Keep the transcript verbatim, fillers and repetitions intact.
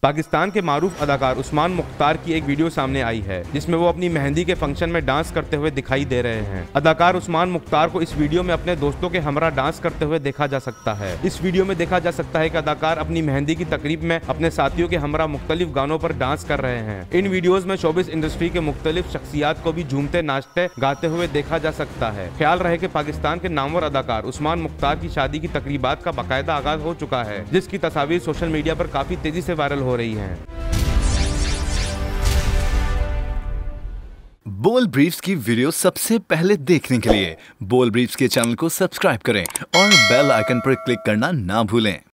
पाकिस्तान के मारूफ अदाकार उस्मान मुख्तार की एक वीडियो सामने आई है जिसमें वो अपनी मेहंदी के फंक्शन में डांस करते हुए दिखाई दे रहे हैं। अदाकार उस्मान मुख्तार को इस वीडियो में अपने दोस्तों के हमरा डांस करते हुए देखा जा सकता है। इस वीडियो में देखा जा सकता है कि अदाकार अपनी मेहंदी की तकरीब में अपने साथियों के हमरा मुख्तलिफ गानों पर डांस कर रहे हैं। इन वीडियोज में शोबिस इंडस्ट्री के मुख्तलिफ शख्सियात को भी झूमते नाचते गाते हुए देखा जा सकता है। ख्याल रहे कि पाकिस्तान के नामवर अदाकार उस्मान मुख्तार की शादी की तकरीबात का बाकायदा आगाज हो चुका है, जिसकी तस्वीर सोशल मीडिया पर काफी तेजी से वायरल हो रही है। बोल ब्रीफ्स की वीडियो सबसे पहले देखने के लिए बोल ब्रीफ्स के चैनल को सब्सक्राइब करें और बेल आइकन पर क्लिक करना ना भूलें।